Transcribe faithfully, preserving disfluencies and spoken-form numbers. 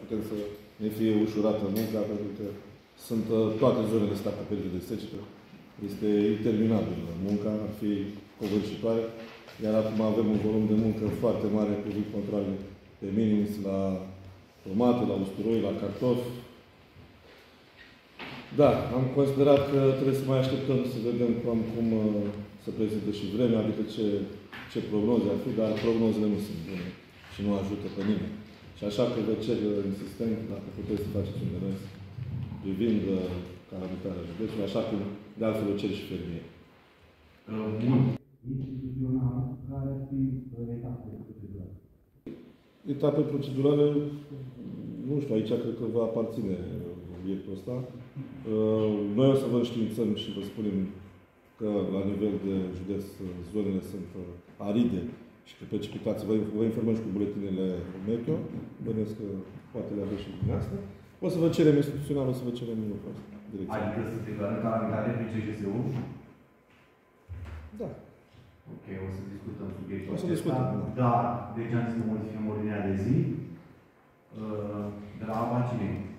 putem să ne fie ușurată munca, pentru că sunt toate zonele astea acoperite de secetă. Este interminabil munca, ar fi covârșitoare, iar acum avem un volum de muncă foarte mare cu controle de minimis la tomate, la usturoi, la cartofi. Da, am considerat că trebuie să mai așteptăm să vedem cam cum se prezintă și vremea, adică ce, ce prognoze ar fi, dar prognozele nu sunt bune și nu ajută pe nimeni. Și așa că vă cer insistent dacă puteți să faceți un demers privind calamitarea județului, așa cum de altfel o cer și fermier. Instituțional, care ar fi etapele procedurale? Etape procedurale, nu știu, aici cred că vă aparține obiectul ăsta. Noi o să vă înștiințăm și vă spunem că la nivel de județ zonele sunt aride și că precipitații, vă informăm și cu buletinele meteo, bănesc că poate le aveți și dumneavoastră. O să vă cerem instituțional, o să vă cerem lucrul ăsta. Adică să declarăm calamitate prin C G S U? Da. Ok, o să discutăm subiectul O să discutăm. Da, deci am zis că modificăm ordinea de zi. De la A B A cine?